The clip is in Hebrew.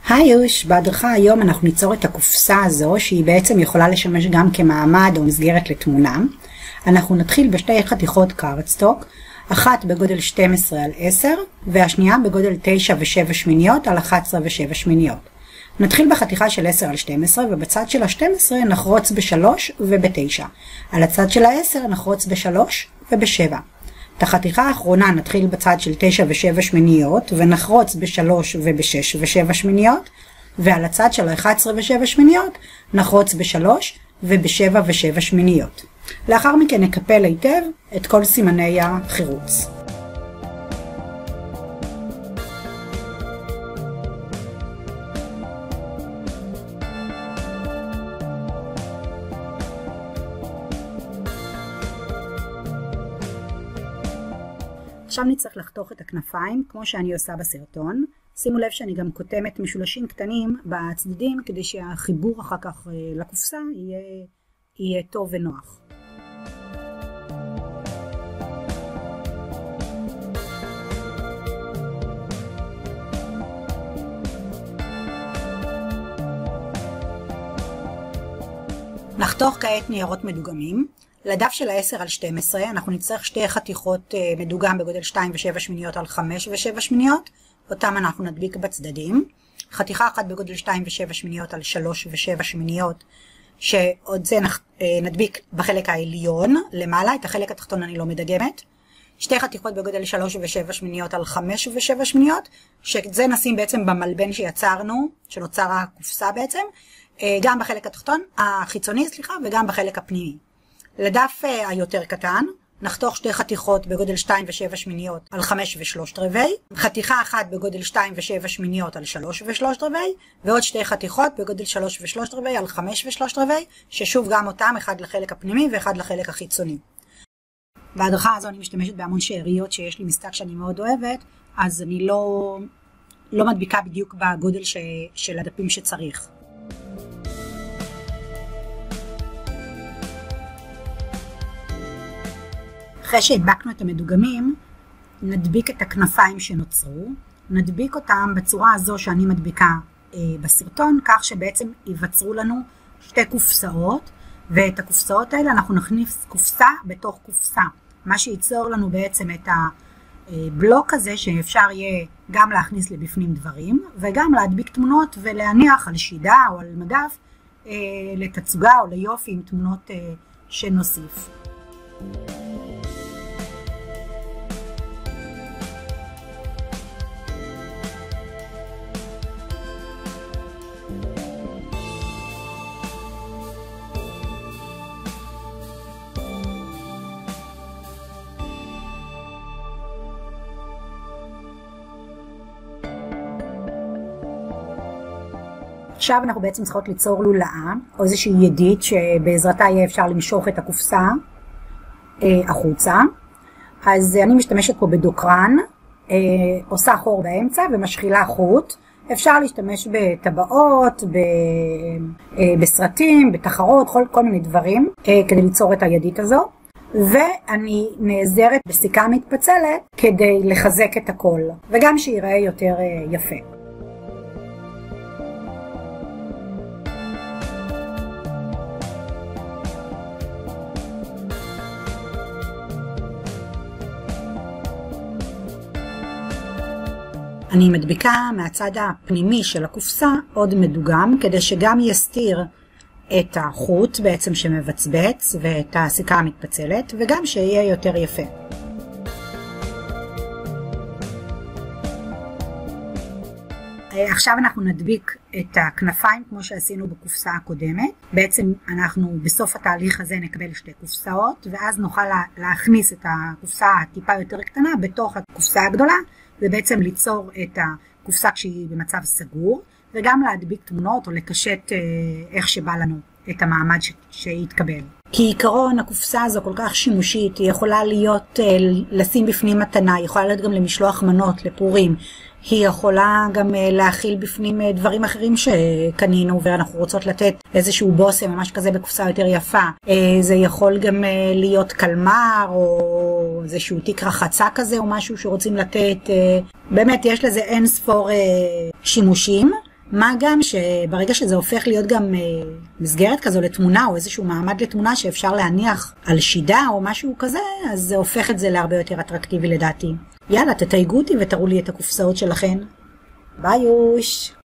היוש, בהדרכה היום אנחנו ניצור את הקופסה הזו שהיא בעצם יכולה לשמש גם כמעמד או מסגרת לתמונה. אנחנו נתחיל בשתי חתיכות קארדסטוק, אחת בגודל 12 על 10 והשנייה בגודל 9 ו7 שמיניות על 11 ו7 שמיניות. נתחיל בחתיכה של 10 על 12 ובצד של ה-12 נחרוץ ב3 וב9. על הצד של ה-10 נחרוץ ב3 וב7. את החתיכה האחרונה נתחיל בצד של 9 ו7 שמיניות ונחרוץ ב3 וב6 ו7 שמיניות, ועל הצד של 11 ו7 שמיניות נחרוץ ב3 וב7 ו7 שמיניות. לאחר מכן נקפל היטב את כל סימני החירוץ. עכשיו נצטרך לחתוך את הכנפיים כמו שאני עושה בסרטון. שימו לב שאני גם כותמת משולשים קטנים בצדדים כדי שהחיבור אחר כך לקופסה יהיה טוב ונוח. נחתוך כעת ניירות מדוגמים. לדף של 10 על 12 אנחנו נצטרך שתי חתיכות מדוגם בגודל 2 ו7 שמיניות על 5 ו7 שמיניות, אותם אנחנו נדביק בצדדים. חתיכה אחת בגודל 2 ו7 שמיניות על 3 ו7 שמיניות, שעוד זה נדביק בחלק העליון למעלה, את החלק התחתון אני לא מדגמת. שתי חתיכות בגודל 3 ו7 שמיניות על 5 ו7 שמיניות, שזה נשים בעצם במלבן שיצרנו, שנוצר הקופסה בעצם, גם בחלק התחתון, החיצוני וגם בחלק הפנימי. לדף היותר קטן נחתוך שתי חתיכות בגודל 2 ו7 שמיניות על 5 ו3 רבעי, חתיכה אחת בגודל 2 ו7 שמיניות על 3 ו3 רבעי, ועוד שתי חתיכות בגודל 3 ו3 רבעי על 5 ו3 רבעי, ששוב גם אותם, אחד לחלק הפנימי ואחד לחלק החיצוני. בהדרכה הזו אני משתמשת בהמון שאריות שיש לי משחק שאני מאוד אוהבת, אז אני לא מדביקה בדיוק בגודל של הדפים שצריך. אחרי שהדבקנו את המדוגמים, נדביק את הכנפיים שנוצרו, נדביק אותם בצורה הזו שאני מדביקה בסרטון, כך שבעצם ייווצרו לנו שתי קופסאות, ואת הקופסאות האלה אנחנו נכניס קופסה בתוך קופסה, מה שייצור לנו בעצם את הבלוק הזה שאפשר יהיה גם להכניס לבפנים דברים, וגם להדביק תמונות ולהניח על שידה או על מדף לתצוגה או ליופי עם תמונות שנוסיף. עכשיו אנחנו בעצם צריכות ליצור לולאה או איזושהי ידית שבעזרתה יהיה אפשר למשוך את הקופסה החוצה. אז אני משתמשת פה בדוקרן, עושה חור באמצע ומשחילה חוט. אפשר להשתמש בטבעות, בסרטים, בתחרות, כל מיני דברים כדי ליצור את הידית הזו. ואני נעזרת בסיכה מתפצלת כדי לחזק את הכל וגם שיראה יותר יפה. אני מדביקה מהצד הפנימי של הקופסה עוד מדוגם כדי שגם יסתיר את החוט בעצם שמבצבץ ואת הסיכה המתפצלת וגם שיהיה יותר יפה. עכשיו אנחנו נדביק את הכנפיים כמו שעשינו בקופסה הקודמת. בעצם אנחנו בסוף התהליך הזה נקבל שתי קופסאות ואז נוכל להכניס את הקופסה הטיפה יותר קטנה בתוך הקופסה הגדולה ובעצם ליצור את הקופסה כשהיא במצב סגור וגם להדביק תמונות או לקשט איך שבא לנו את המעמד שיתקבל. כעיקרון הקופסה הזו כל כך שימושית, היא יכולה להיות לשים בפנים מתנה, היא יכולה להיות גם למשלוח מנות, לפורים, היא יכולה גם להכיל בפנים דברים אחרים שקנינו ואנחנו רוצות לתת איזשהו בושם ממש כזה בקופסה יותר יפה. זה יכול גם להיות קלמר או איזשהו תיק רחצה כזה או משהו שרוצים לתת. באמת יש לזה אין ספור שימושים. מה גם שברגע שזה הופך להיות גם מסגרת כזו לתמונה או איזשהו מעמד לתמונה שאפשר להניח על שידה או משהו כזה, אז זה הופך את זה להרבה יותר אטרקטיבי לדעתי. יאללה, תתייגו אותי ותראו לי את הקופסאות שלכן. ביי יוש!